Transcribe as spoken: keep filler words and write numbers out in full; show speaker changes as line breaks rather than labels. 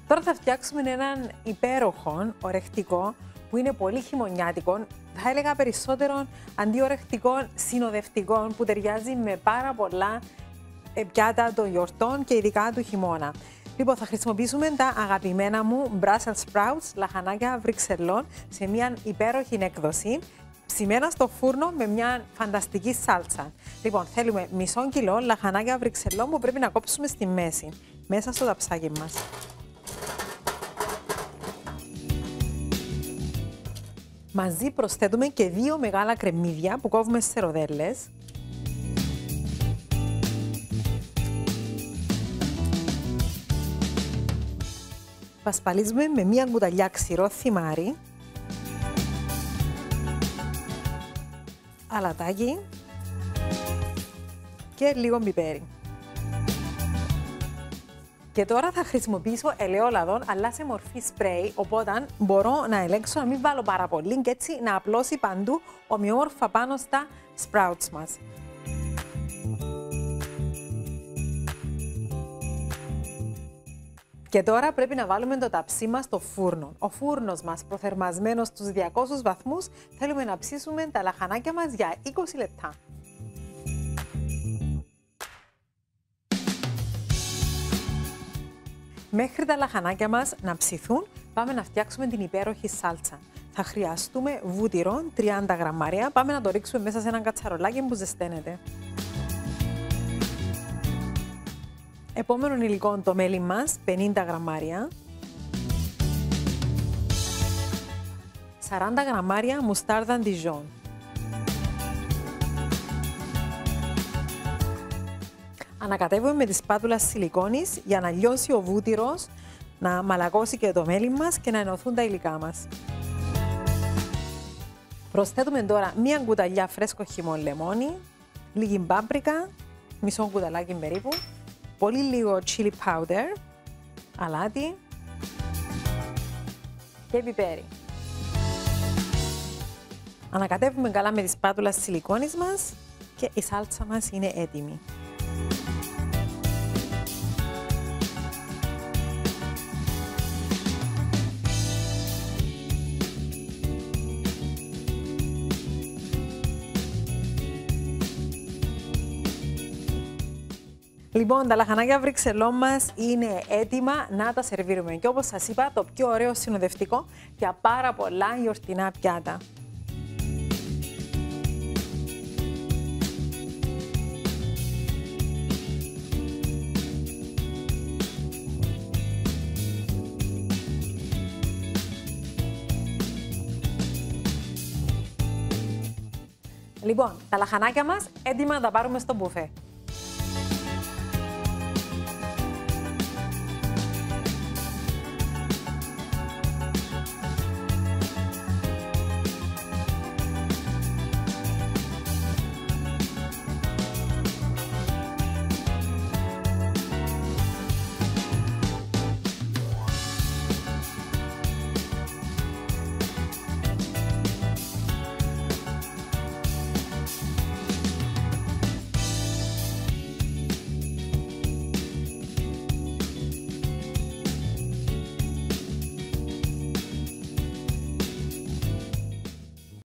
Τώρα θα φτιάξουμε έναν υπέροχο ορεκτικό που είναι πολύ χειμωνιάτικο, θα έλεγα περισσότερο αντί ορεκτικό, συνοδευτικό που ταιριάζει με πάρα πολλά πιάτα των γιορτών και ειδικά του χειμώνα. Λοιπόν, θα χρησιμοποιήσουμε τα αγαπημένα μου Brussels sprouts, λαχανάκια Βρυξελών, σε μια υπέροχη έκδοση, ψημένα στο φούρνο με μια φανταστική σάλτσα. Λοιπόν, θέλουμε μισό κιλό λαχανάκια Βρυξελών που πρέπει να κόψουμε στη μέση, μέσα στο ταψάκι μας. Μαζί προσθέτουμε και δύο μεγάλα κρεμμύδια που κόβουμε σε ροδέλες. Πασπαλίζουμε με μία κουταλιά ξηρό θυμάρι, αλατάκι και λίγο πιπέρι. Και τώρα θα χρησιμοποιήσω ελαιόλαδο, αλλά σε μορφή σπρέι, οπότε μπορώ να ελέγξω να μην βάλω πάρα πολύ και έτσι να απλώσει παντού ομοιόμορφα πάνω στα sprouts μας. Και τώρα πρέπει να βάλουμε το ταψί μας στο φούρνο. Ο φούρνος μας προθερμασμένος στους διακόσιους βαθμούς, θέλουμε να ψήσουμε τα λαχανάκια μας για είκοσι λεπτά. Μέχρι τα λαχανάκια μας να ψηθούν, πάμε να φτιάξουμε την υπέροχη σάλτσα. Θα χρειαστούμε βούτυρο, τριάντα γραμμάρια, πάμε να το ρίξουμε μέσα σε ένα κατσαρολάκι που ζεσταίνεται. Επόμενο υλικό το μέλι μας, πενήντα γραμμάρια. σαράντα γραμμάρια μουστάρδα Dijon. Ανακατεύουμε με τη σπάτουλα σιλικόνης για να λιώσει ο βούτυρος, να μαλακώσει και το μέλι μας και να ενωθούν τα υλικά μας. Προσθέτουμε τώρα μία κουταλιά φρέσκο χυμό λεμόνι, λίγη μπάμπρικα, μισό κουταλάκι περίπου, πολύ λίγο chili powder, αλάτι και πιπέρι. Ανακατεύουμε καλά με τη σπάτουλα σιλικόνης μας και η σάλτσα μας είναι έτοιμη. Λοιπόν, τα λαχανάκια Βρυξελών μας είναι έτοιμα να τα σερβίρουμε. Και όπως σας είπα, το πιο ωραίο συνοδευτικό για πάρα πολλά γιορτινά πιάτα. Λοιπόν, τα λαχανάκια μας έτοιμα να τα πάρουμε στο μπουφέ.